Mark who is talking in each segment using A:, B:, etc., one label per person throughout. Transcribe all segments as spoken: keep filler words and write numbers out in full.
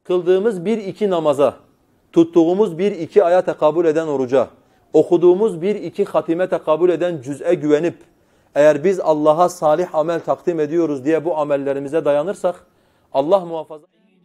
A: kıldığımız bir iki namaza, tuttuğumuz bir iki aya tekabül eden oruca, okuduğumuz bir iki hatime tekabül eden cüz'e güvenip, eğer biz Allah'a salih amel takdim ediyoruz diye bu amellerimize dayanırsak, Allah muhafaza.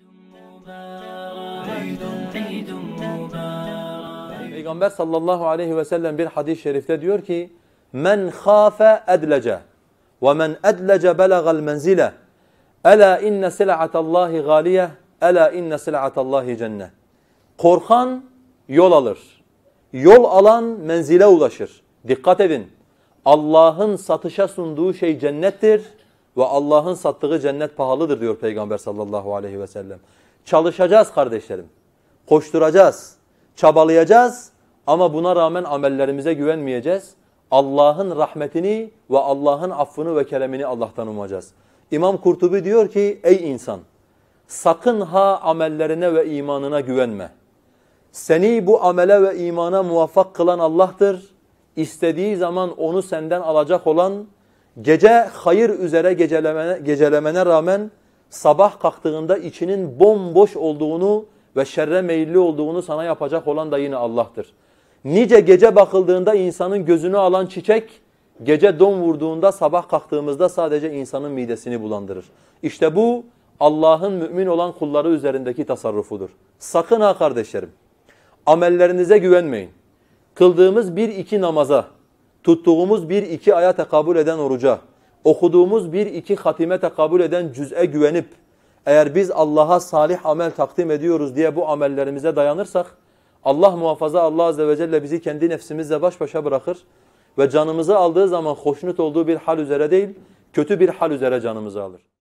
A: Peygamber sallallahu aleyhi ve sellem bir hadis-i şerifte diyor ki, men khafe edlece ve men edlece belagal menzile ela inne sil'atallahi galiye ela inne sil'atallahi cennet. Korkan yol alır. Yol alan menzile ulaşır. Dikkat edin. Allah'ın satışa sunduğu şey cennettir ve Allah'ın sattığı cennet pahalıdır diyor Peygamber sallallahu aleyhi ve sellem. Çalışacağız kardeşlerim. Koşturacağız. Çabalayacağız ama buna rağmen amellerimize güvenmeyeceğiz. Allah'ın rahmetini ve Allah'ın affını ve keremini Allah'tan umacağız. İmam Kurtubi diyor ki, ey insan, sakın ha amellerine ve imanına güvenme. Seni bu amele ve imana muvaffak kılan Allah'tır. İstediği zaman onu senden alacak olan, gece hayır üzere gecelemene, gecelemene rağmen sabah kalktığında içinin bomboş olduğunu ve şerre meyilli olduğunu sana yapacak olan da yine Allah'tır. Nice gece bakıldığında insanın gözünü alan çiçek, gece don vurduğunda sabah kalktığımızda sadece insanın midesini bulandırır. İşte bu Allah'ın mümin olan kulları üzerindeki tasarrufudur. Sakın ha kardeşlerim, amellerinize güvenmeyin. Kıldığımız bir iki namaza, tuttuğumuz bir iki aya tekabül eden oruca, okuduğumuz bir iki hatime tekabül eden cüz'e güvenip, eğer biz Allah'a salih amel takdim ediyoruz diye bu amellerimize dayanırsak, Allah muhafaza Allah azze ve celle bizi kendi nefsimizle baş başa bırakır ve canımızı aldığı zaman hoşnut olduğu bir hal üzere değil, kötü bir hal üzere canımızı alır.